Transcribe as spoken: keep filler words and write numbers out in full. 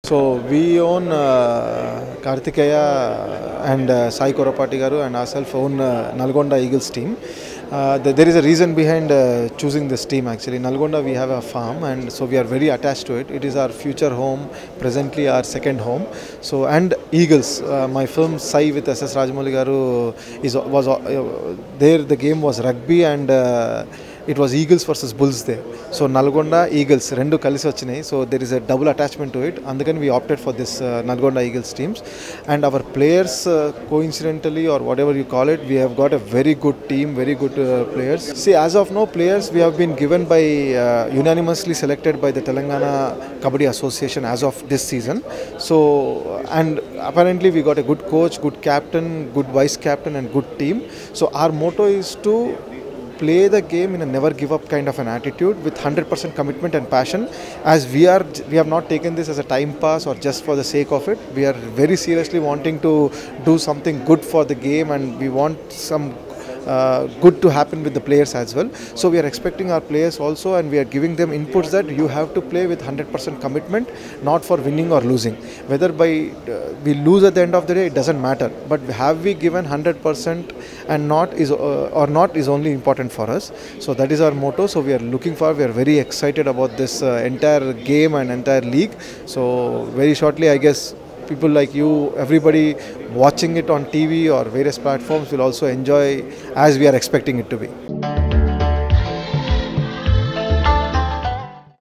So we own uh, Karthikeya and uh, Sai Korapati garu and ourselves own uh, Nalgonda Eagles team. Uh, th there is a reason behind uh, choosing this team actually. Nalgonda we have a farm and so we are very attached to it. It is our future home, presently our second home. So and Eagles, uh, my film Sai with S S Rajamouli garu is was uh, there. The game was rugby and uh, it was Eagles versus Bulls there. So Nalgonda Eagles rendu kalisi vachinayi. So there is a double attachment to it. Andukani we opted for this uh, Nalgonda Eagles teams. And our players, uh, coincidentally or whatever you call it, we have got a very good team, very good uh, players. See, as of now, players we have been given by uh, unanimously selected by the Telangana Kabaddi Association as of this season. So and apparently we got a good coach, good captain, good vice captain, and good team. So our motto is to play the game in a never give up kind of an attitude with one hundred percent commitment and passion, as we are we have not taken this as a time pass or just for the sake of it. We are very seriously wanting to do something good for the game, and we want some uh, good to happen with the players as well. So we are expecting our players also, and we are giving them inputs that you have to play with one hundred percent commitment, not for winning or losing. Whether by uh, we lose at the end of the day, it doesn't matter, but have we given one hundred percent and not is uh, or not is only important for us. So that is our motto. So we are looking for, we are very excited about this uh, entire game and entire league. So very shortly, I guess people like you, everybody watching it on T V or various platforms will also enjoy as we are expecting it to be.